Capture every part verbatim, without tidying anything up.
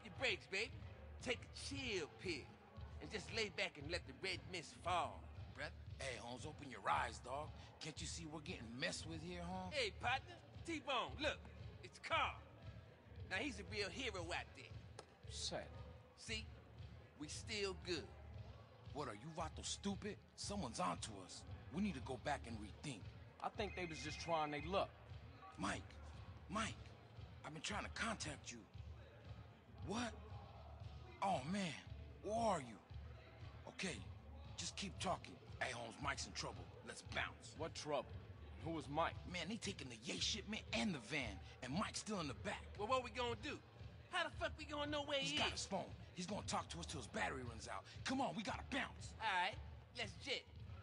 your brakes, baby. Take a chill pill. And just lay back and let the red mist fall, brother. Hey, Holmes, open your eyes, dog. Can't you see we're getting messed with here, Holmes? Hey, partner. T-Bone, look. It's Carl. Now, he's a real hero out there. Set. See? We still good. What, are you Vato stupid? Someone's onto us. We need to go back and rethink. I think they was just trying their luck. Mike, Mike, I've been trying to contact you. What? Oh, man, where are you? Okay, just keep talking. Hey, Holmes, Mike's in trouble. Let's bounce. What trouble? Who was Mike? Man, they taking the Yay shipment and the van, and Mike's still in the back. Well, what we gonna do? How the fuck we gonna know where he He's is? got his phone. He's gonna talk to us till his battery runs out. Come on, we gotta bounce. All right, let's jet.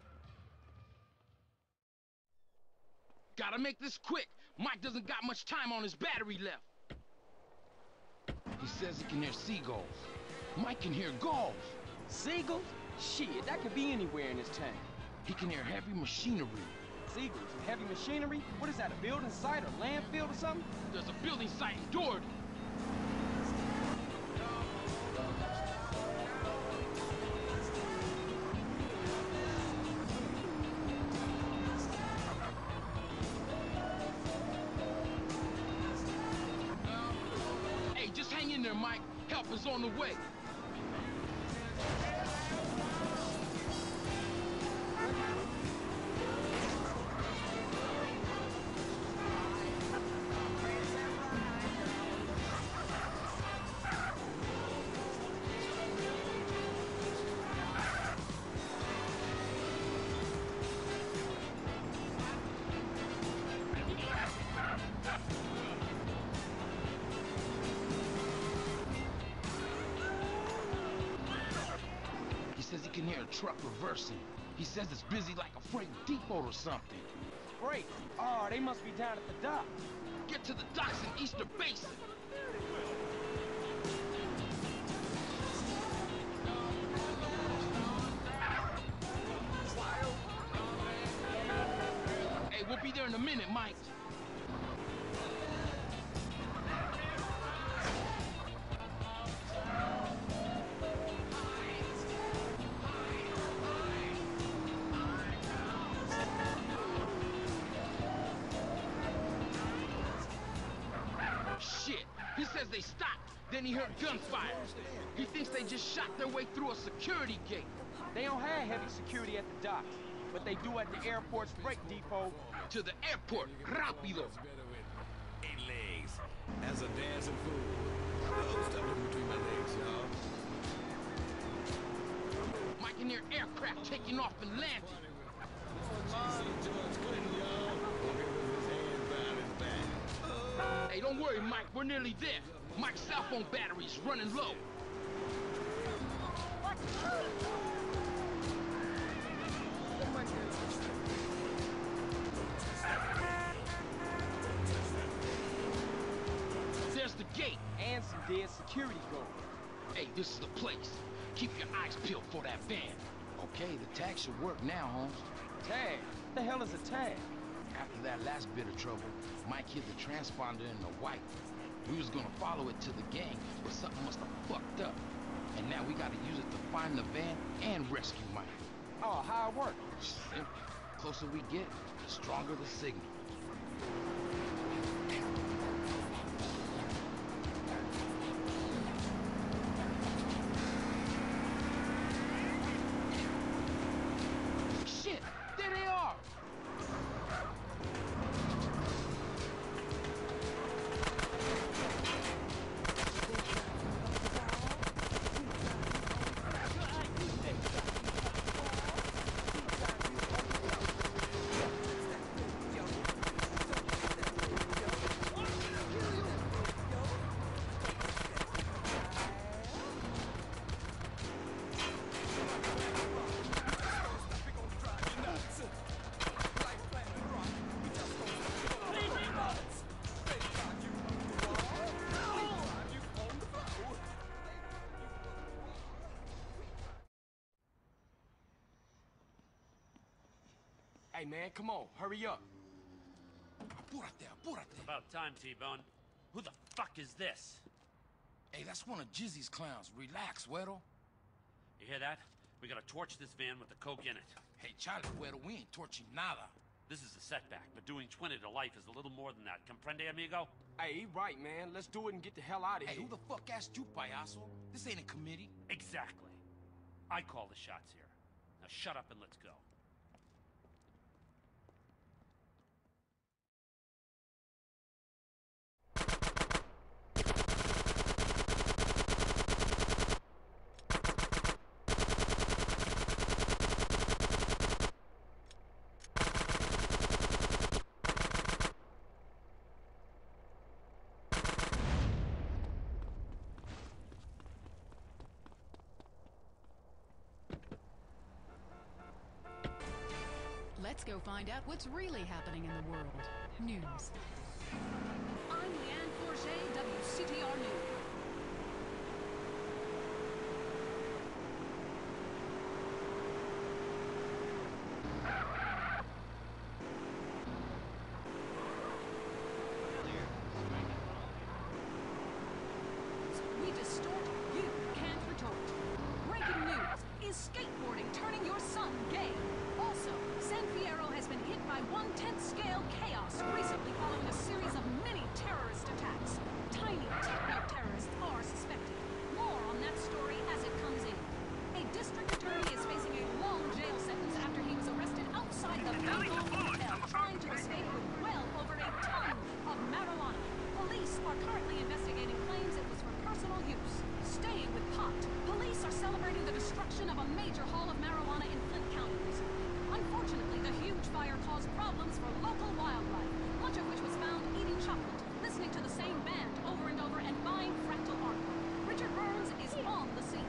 Gotta make this quick. Mike doesn't got much time on his battery left. He says he can hear seagulls. Mike can hear gulls. Seagulls? Shit, that could be anywhere in this town. He can hear heavy machinery. Seagulls and heavy machinery? What is that, a building site or landfill or something? There's a building site in Doherty. Hey, just hang in there, Mike. Help is on the way. He says he can hear a truck reversing. He says it's busy like a freight depot or something. Freight? Oh, they must be down at the dock. Get to the docks in Easter Basin. Hey, we'll be there in a minute, Mike. Shit, he says they stopped. Then he heard gunfire. He thinks they just shot their way through a security gate. They don't have heavy security at the docks, but they do at the airport's freight depot. To the airport, rapido. Eight legs. As a dancing fool. Oh, stuff in between my legs, y'all. Mike can hear aircraft taking off and landing. See George Clinton, y'all. With his hands behind his back. Hey, don't worry, Mike. We're nearly there. Mike's cell phone battery's running low. There's the gate. And some dead security guards. Hey, this is the place. Keep your eyes peeled for that van. Okay, the tag should work now, Holmes. Tag? What the hell is a tag? After that last bit of trouble, Mike hid the transponder in the white. We was gonna follow it to the gang, but something must have fucked up. And now we gotta use it to find the van and rescue Mike. Oh, how it work? Simple. Closer we get, the stronger the signal. Shit! There they are! Hey, man, come on, hurry up. Apúrate, apúrate. About time, T-Bone. Who the fuck is this? Hey, that's one of Jizzy's clowns. Relax, Weddle. You hear that? We gotta torch this van with the coke in it. Hey, Charlie, Weddle, we ain't torching nada. This is a setback, but doing twenty to life is a little more than that. Comprende, amigo? Hey, he right, man. Let's do it and get the hell out of Hey, here. who the fuck asked you, payaso? This ain't a committee. Exactly. I call the shots here. Now shut up and let's go. Let's go find out what's really happening in the world. News. I'm Leanne Forget, W C T R News. We distort, you can't retort. Breaking news. Is skateboarding turning your son gay? Also, San Fierro has been hit by one-tenth scale chaos recently following a series of mini terrorist attacks. Tiny techno-terrorists are suspected. More on that story as it comes in. A district attorney is facing a long jail sentence after he was arrested outside the Belmont Hotel trying to escape with well over a ton of marijuana. Police are currently investigating claims it was for personal use. Staying with pot, police are celebrating the destruction of a major haul of marijuana in Flint County recently. Unfortunately, the huge fire caused problems for local wildlife, much of which was found eating chocolate, listening to the same band over and over, and buying fractal art. Richard Burns is on the scene.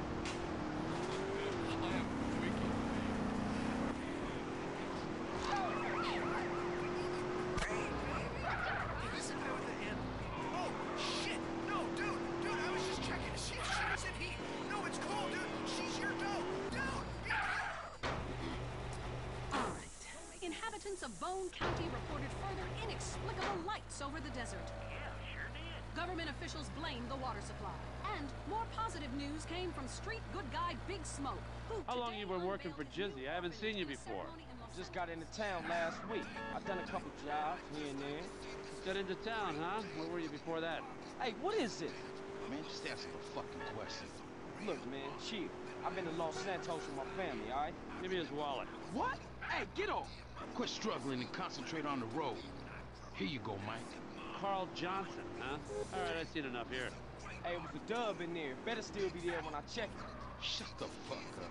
Inhabitants of Bone County reported further inexplicable lights over the desert. Yeah, sure did. Government officials blamed the water supply. And more positive news came from street good guy Big Smoke, who How long today you been working for unveiled Jizzy? I haven't seen you a before. ceremony in Los Just got into Angeles. town last week. I've done a couple jobs here and there. Just got into town, huh? Where were you before that? Hey, what is it? Man, just answer the fucking question. Look, man, chill. I've been to Los Santos with my family, all right? Give me his wallet. What? Hey, get off! Quit struggling and concentrate on the road. Here you go, Mike. Carl Johnson, huh? All right, I've seen enough here. Hey, it was a dub in there. Better still be there when I check it. Shut the fuck up.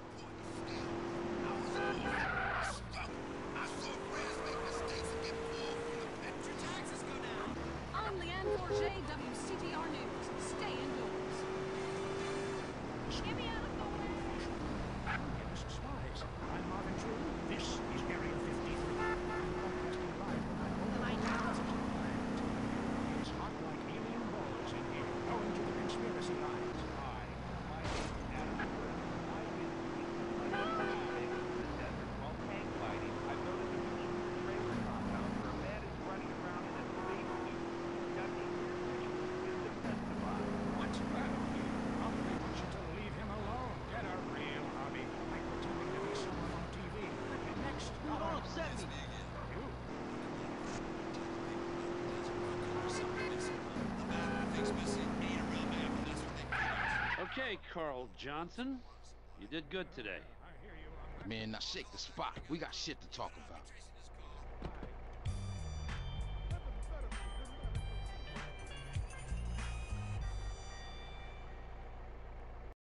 I'm Leanne Forget, W C T R News. Stay indoors. Get me out of the way! Mister Spies, I'm Marvin True. This is Area fifty-three. I'm broadcasting live from my home in Kansas. It's hot like alien balls in here, owing to the conspiracy lines. I, Mike, Adam, I've been While tank fighting, I've noticed a fictional trailer compound where a man is running around in a spacesuit, ducking is to testify. What's the matter with you? Probably want you to leave him alone. Get a real hobby, like pretending to be someone on T V. And next, Don't upset me. you. Okay, Carl Johnson. You did good today. I hear you on Man, now shake the spot. We got shit to talk about.